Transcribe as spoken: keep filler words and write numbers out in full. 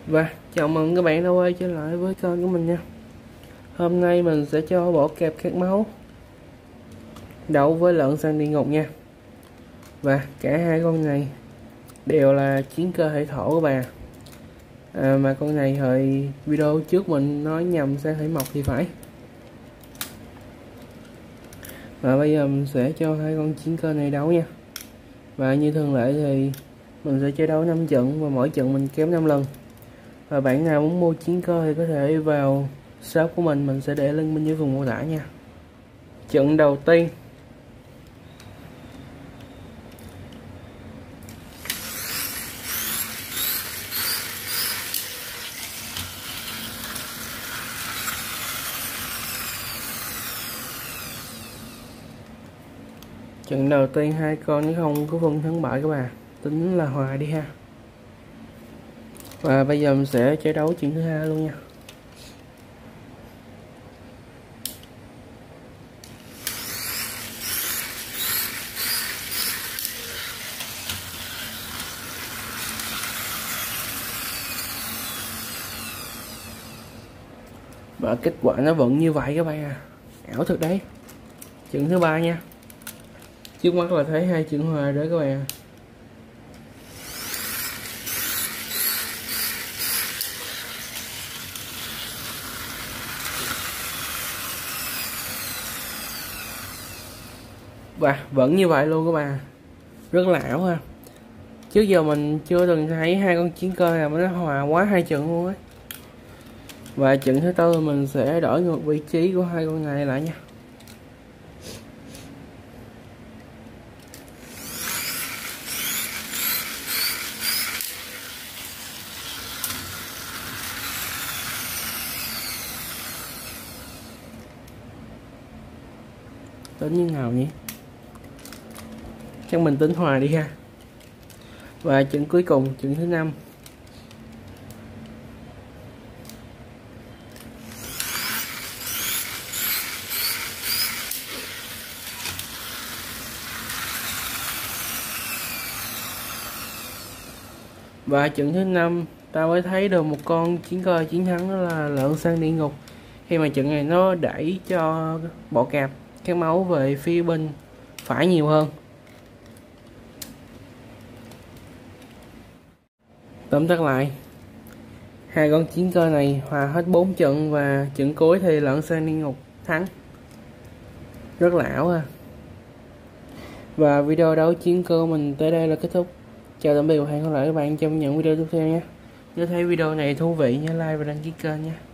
Và chào mừng các bạn đã quay trở lại với kênh của mình nha. Hôm nay mình sẽ cho bộ kẹp khát máu đấu với lợn xanh địa ngục nha. Và cả hai con này đều là chiến cơ hệ thổ các bạn. À, mà con này hồi video trước mình nói nhầm sang hệ mộc thì phải. Và bây giờ mình sẽ cho hai con chiến cơ này đấu nha. Và như thường lệ thì mình sẽ chơi đấu năm trận và mỗi trận mình kém năm lần. Và bạn nào muốn mua chiến cơ thì có thể vào shop của mình, mình sẽ để link bên dưới phần mô tả nha. Trận đầu tiên Trận đầu tiên hai con nó không có phân thắng bại các bạn, tính là hòa đi ha. Và bây giờ mình sẽ chơi đấu trận thứ hai luôn nha. Và kết quả nó vẫn như vậy các bạn à, ảo thật đấy. Trận thứ ba nha, trước mắt là thấy hai trận hòa đó các bạn à. Và vẫn như vậy luôn các bạn, rất là ảo ha. Trước giờ mình chưa từng thấy hai con chiến cơ nào mà nó hòa quá hai trận luôn á. Và trận thứ tư mình sẽ đổi ngược vị trí của hai con này lại nha. Tính như nào nhỉ? Chắc mình tính hòa đi ha. Và trận cuối cùng, trận thứ năm. Và trận thứ năm ta mới thấy được một con chiến cơ chiến thắng, đó là lợn xanh địa ngục. Khi mà trận này nó đẩy cho bộ cạp cái máu về phía bên phải nhiều hơn. Tóm tắt lại, hai con chiến cơ này hòa hết bốn trận và trận cuối thì lợn xanh địa ngục thắng. Rất là ảo ha. Và video đấu chiến cơ mình tới đây là kết thúc. Chào tạm biệt và hẹn gặp lại các bạn trong những video tiếp theo nhé. Nếu thấy video này thú vị nhớ like và đăng ký kênh nhé.